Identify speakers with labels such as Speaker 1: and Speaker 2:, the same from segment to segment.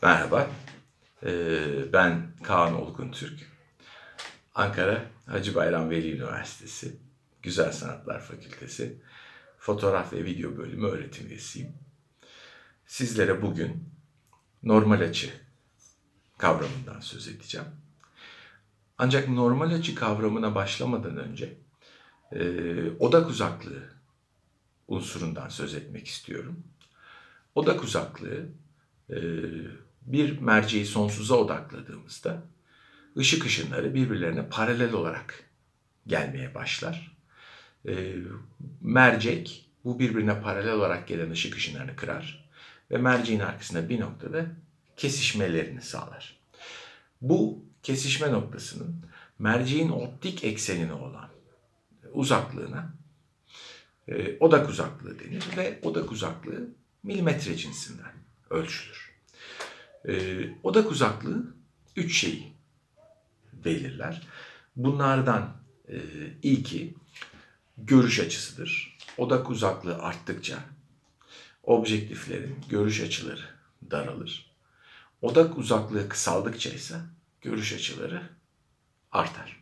Speaker 1: Merhaba, ben Kaan Olgun Türk. Ankara Hacı Bayram Veli Üniversitesi Güzel Sanatlar Fakültesi Fotoğraf ve Video Bölümü öğretim üyesiyim. Sizlere bugün normal açı kavramından söz edeceğim. Ancak normal açı kavramına başlamadan önce odak uzaklığı unsurundan söz etmek istiyorum. Odak uzaklığı bir merceği sonsuza odakladığımızda ışık ışınları birbirlerine paralel olarak gelmeye başlar. Mercek bu birbirine paralel olarak gelen ışık ışınlarını kırar ve merceğin arkasında bir noktada kesişmelerini sağlar. Bu kesişme noktasının merceğin optik eksenine olan uzaklığına odak uzaklığı denir ve odak uzaklığı milimetre cinsinden ölçülür. Odak uzaklığı 3 şeyi belirler. Bunlardan ilki görüş açısıdır. Odak uzaklığı arttıkça objektiflerin görüş açıları daralır. Odak uzaklığı kısaldıkça ise görüş açıları artar.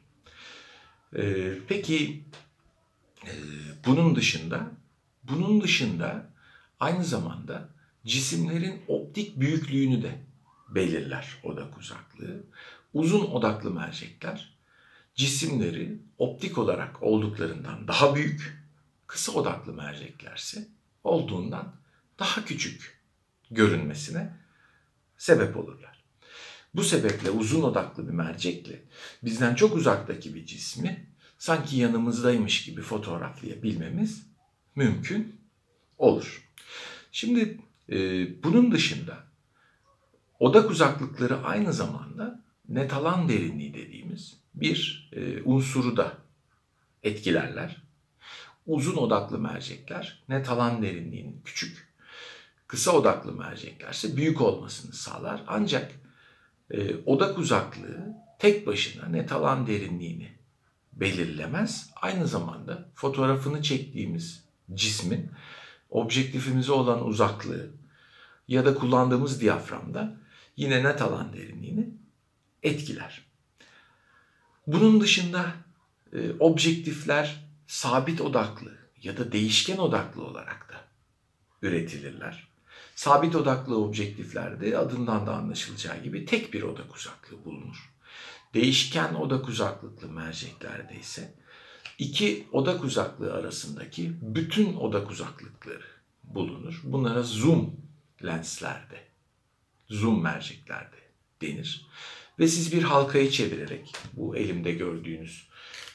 Speaker 1: Peki bunun dışında aynı zamanda cisimlerin optik büyüklüğünü de belirler odak uzaklığı. Uzun odaklı mercekler cisimleri optik olarak olduklarından daha büyük, kısa odaklı merceklerse olduğundan daha küçük görünmesine sebep olurlar. Bu sebeple uzun odaklı bir mercekle bizden çok uzaktaki bir cismi sanki yanımızdaymış gibi fotoğraflayabilmemiz mümkün olur. Şimdi bunun dışında odak uzaklıkları aynı zamanda net alan derinliği dediğimiz bir unsuru da etkilerler. Uzun odaklı mercekler net alan derinliğinin küçük, kısa odaklı merceklerse büyük olmasını sağlar. Ancak odak uzaklığı tek başına net alan derinliğini belirlemez. Aynı zamanda fotoğrafını çektiğimiz cismin objektifimize olan uzaklığı ya da kullandığımız diyaframda yine net alan derinliğini etkiler. Bunun dışında objektifler sabit odaklı ya da değişken odaklı olarak da üretilirler. Sabit odaklı objektiflerde adından da anlaşılacağı gibi tek bir odak uzaklığı bulunur. Değişken odak uzaklıklı merceklerde ise iki odak uzaklığı arasındaki bütün odak uzaklıkları bulunur. Bunlara zoom lenslerde, zoom merceklerde denir. Ve siz bir halkayı çevirerek, bu elimde gördüğünüz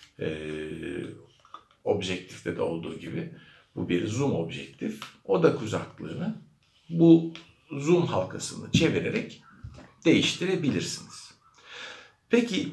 Speaker 1: objektifte de olduğu gibi bu bir zoom objektif, odak uzaklığını bu zoom halkasını çevirerek değiştirebilirsiniz. Peki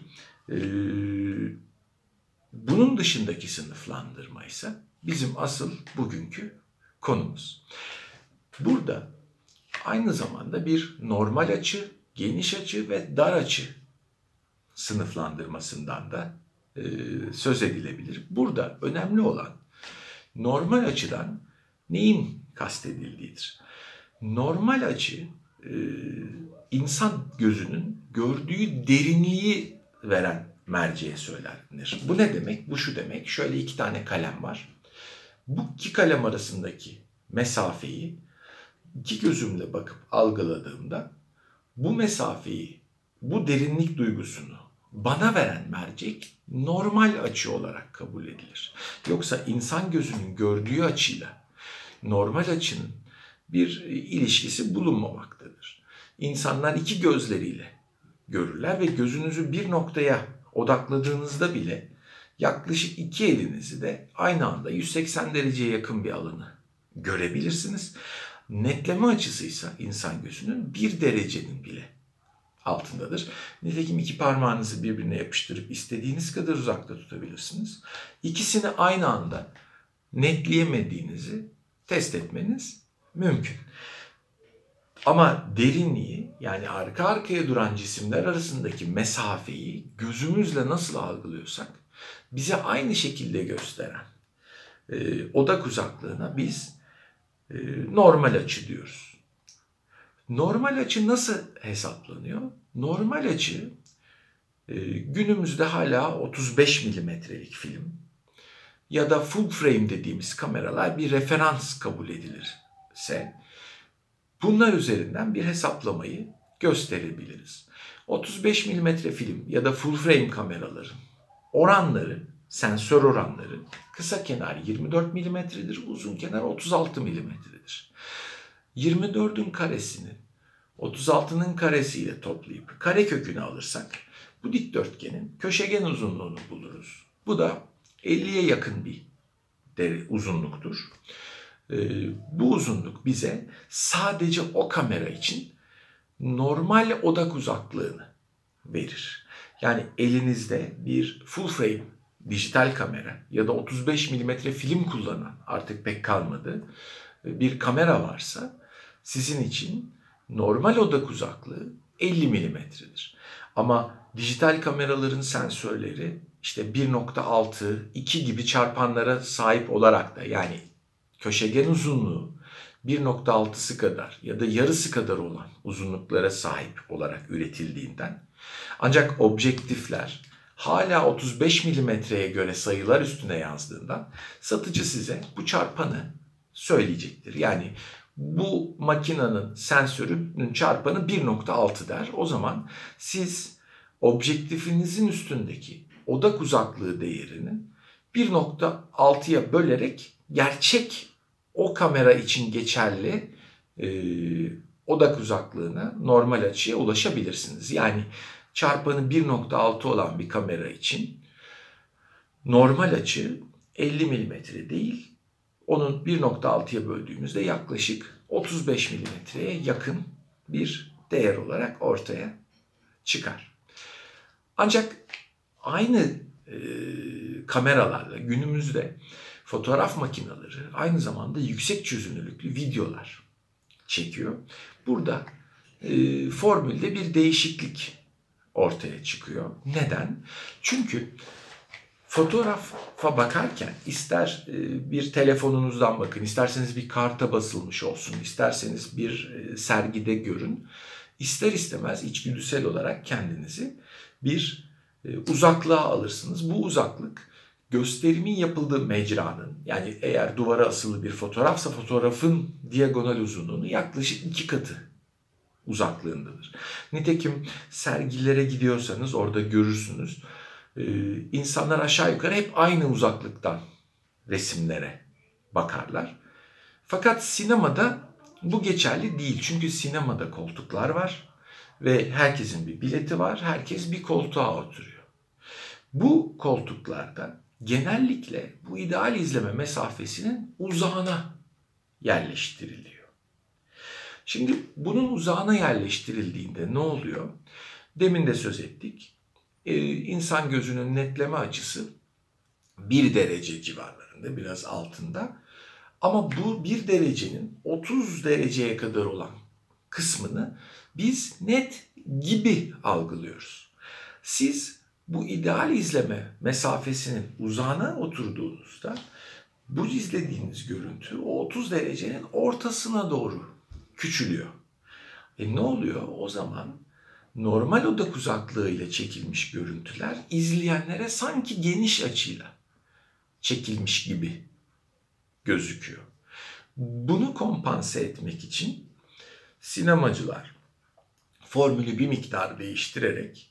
Speaker 1: bunun dışındaki sınıflandırma ise bizim asıl bugünkü konumuz. Burada aynı zamanda bir normal açı, geniş açı ve dar açı sınıflandırmasından da söz edilebilir. Burada önemli olan normal açıdan neyin kastedildiğidir. Normal açı insan gözünün gördüğü derinliği veren merceğe söylenir. Bu ne demek? Bu şu demek. Şöyle iki tane kalem var. Bu iki kalem arasındaki mesafeyi iki gözümle bakıp algıladığımda bu mesafeyi, bu derinlik duygusunu bana veren mercek normal açı olarak kabul edilir. Yoksa insan gözünün gördüğü açıyla normal açının bir ilişkisi bulunmamaktadır. İnsanlar iki gözleriyle görürler ve gözünüzü bir noktaya odakladığınızda bile yaklaşık iki elinizi de aynı anda 180 dereceye yakın bir alanı görebilirsiniz. Netleme açısıysa insan gözünün 1 derecenin bile altındadır. Nitekim iki parmağınızı birbirine yapıştırıp istediğiniz kadar uzakta tutabilirsiniz. İkisini aynı anda netleyemediğinizi test etmeniz mümkün. Ama derinliği, yani arka arkaya duran cisimler arasındaki mesafeyi gözümüzle nasıl algılıyorsak bize aynı şekilde gösteren odak uzaklığına biz normal açı diyoruz. Normal açı nasıl hesaplanıyor? Normal açı günümüzde hala 35 milimetrelik film ya da full frame dediğimiz kameralar bir referans kabul edilirse bunlar üzerinden bir hesaplamayı gösterebiliriz. 35 milimetre film ya da full frame kameraların oranları, sensör oranları kısa kenar 24 milimetredir, uzun kenar 36 milimetredir. 24'ün karesini 36'nın karesiyle toplayıp karekökünü alırsak bu dikdörtgenin köşegen uzunluğunu buluruz. Bu da 50'ye yakın bir uzunluktur. Bu uzunluk bize sadece o kamera için normal odak uzaklığını verir. Yani elinizde bir full frame dijital kamera ya da 35 milimetre film kullanan, artık pek kalmadı, bir kamera varsa sizin için normal odak uzaklığı 50 milimetredir. Ama dijital kameraların sensörleri işte 1.6, 2 gibi çarpanlara sahip olarak da, yani köşegen uzunluğu 1.6'sı kadar ya da yarısı kadar olan uzunluklara sahip olarak üretildiğinden, ancak objektifler hala 35 milimetreye göre sayılar üstüne yazdığından satıcı size bu çarpanı söyleyecektir. Yani bu makinenin sensörünün çarpanı 1.6 der. O zaman siz objektifinizin üstündeki odak uzaklığı değerini 1.6'ya bölerek gerçek o kamera için geçerli odak uzaklığına, normal açıya ulaşabilirsiniz. Yani çarpanı 1.6 olan bir kamera için normal açı 50 milimetre değil, onun 1.6'ya böldüğümüzde yaklaşık 35 milimetreye yakın bir değer olarak ortaya çıkar. Ancak aynı kameralarla günümüzde fotoğraf makineleri aynı zamanda yüksek çözünürlüklü videolar çekiyor. Burada formülde bir değişiklik ortaya çıkıyor. Neden? Çünkü fotoğrafa bakarken ister bir telefonunuzdan bakın, isterseniz bir karta basılmış olsun, isterseniz bir sergide görün, ister istemez içgüdüsel olarak kendinizi bir uzaklığa alırsınız. Bu uzaklık gösterimin yapıldığı mecranın, yani eğer duvara asılı bir fotoğrafsa fotoğrafın diagonal uzunluğunu yaklaşık 2 katı uzaklığındadır. Nitekim sergilere gidiyorsanız orada görürsünüz. İnsanlar aşağı yukarı hep aynı uzaklıktan resimlere bakarlar. Fakat sinemada bu geçerli değil. Çünkü sinemada koltuklar var ve herkesin bir bileti var. Herkes bir koltuğa oturuyor. Bu koltuklarda genellikle bu ideal izleme mesafesinin uzağına yerleştiriliyor. Şimdi bunun uzağına yerleştirildiğinde ne oluyor? Demin de söz ettik. İnsan gözünün netleme açısı 1 derece civarlarında, biraz altında. Ama bu 1 derecenin 30 dereceye kadar olan kısmını biz net gibi algılıyoruz. Siz bu ideal izleme mesafesinin uzağına oturduğunuzda bu izlediğiniz görüntü o 30 derecenin ortasına doğru küçülüyor. Ne oluyor? O zaman normal odak uzaklığı ile çekilmiş görüntüler izleyenlere sanki geniş açıyla çekilmiş gibi gözüküyor. Bunu kompanse etmek için sinemacılar formülü bir miktar değiştirerek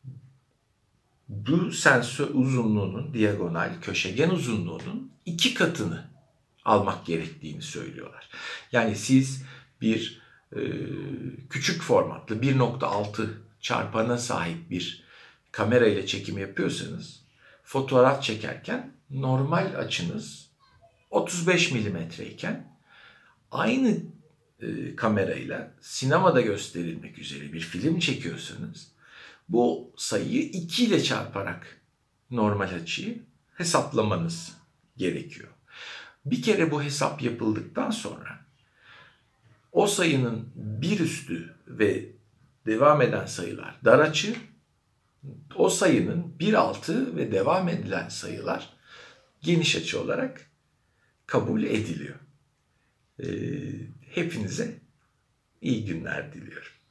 Speaker 1: bu sensör uzunluğunun, diagonal köşegen uzunluğunun 2 katını almak gerektiğini söylüyorlar. Yani siz bir küçük formatlı 1.6 çarpana sahip bir kamera ile çekim yapıyorsanız fotoğraf çekerken normal açınız 35 milimetre iken aynı kamerayla sinemada gösterilmek üzere bir film çekiyorsanız bu sayıyı 2 ile çarparak normal açıyı hesaplamanız gerekiyor. Bir kere bu hesap yapıldıktan sonra o sayının bir üstü ve devam eden sayılar dar açı, o sayının bir altı ve devam edilen sayılar geniş açı olarak kabul ediliyor. Hepinize İyi günler diliyorum.